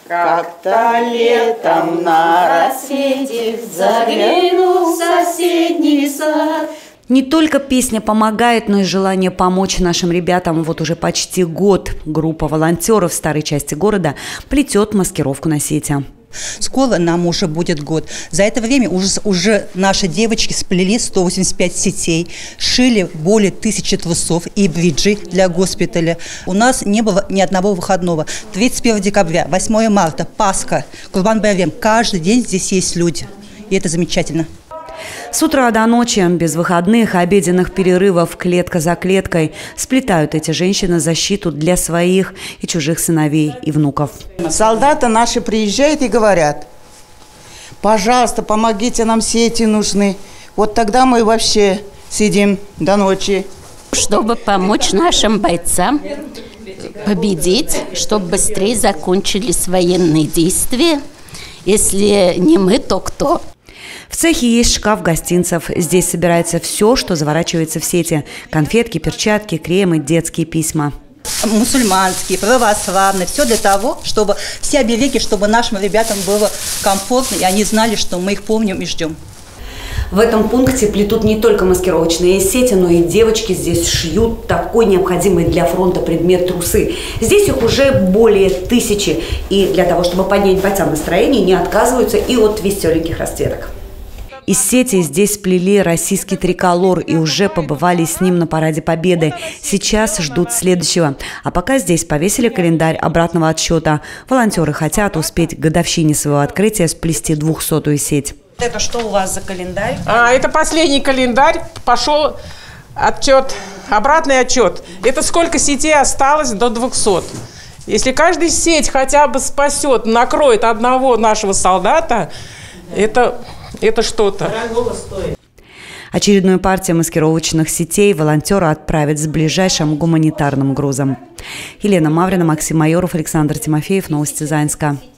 Как-то летом на рассвете заглянул в соседний сад. Не только песня помогает, но и желание помочь нашим ребятам. Вот уже почти год группа волонтеров в старой части города плетет маскировку на сети. Скоро нам уже будет год. За это время уже наши девочки сплели 185 сетей, шили более 1000 трусов и бриджи для госпиталя. У нас не было ни одного выходного. 31 декабря, 8 марта, Пасха, Курбан-Байрам. Каждый день здесь есть люди. И это замечательно. С утра до ночи, без выходных, обеденных перерывов, клетка за клеткой, сплетают эти женщины защиту для своих и чужих сыновей и внуков. Солдаты наши приезжают и говорят: пожалуйста, помогите, нам сети нужны. Вот тогда мы вообще сидим до ночи. Чтобы помочь нашим бойцам победить, чтобы быстрее закончились военные действия. Если не мы, то кто? В цехе есть шкаф гостинцев. Здесь собирается все, что заворачивается в сети. Конфетки, перчатки, кремы, детские письма. Мусульманские, православные. Все для того, чтобы все обереги, чтобы нашим ребятам было комфортно, и они знали, что мы их помним и ждем. В этом пункте плетут не только маскировочные сети, но и девочки здесь шьют такой необходимый для фронта предмет — трусы. Здесь их уже более 1000. И для того, чтобы поднять бойцам настроение, не отказываются и от веселеньких расцветок. Из сети здесь сплели российский триколор и уже побывали с ним на параде Победы. Сейчас ждут следующего. А пока здесь повесили календарь обратного отсчета. Волонтеры хотят успеть к годовщине своего открытия сплести 200-ю сеть. Это что у вас за календарь? Это последний календарь. Пошел отчет, обратный отчет. Это сколько сетей осталось до 200. Если каждая сеть хотя бы спасет, накроет одного нашего солдата, это что-то. Очередную партию маскировочных сетей волонтеры отправят с ближайшим гуманитарным грузом. Елена Маврина, Максим Майоров, Александр Тимофеев. Новости Заинска.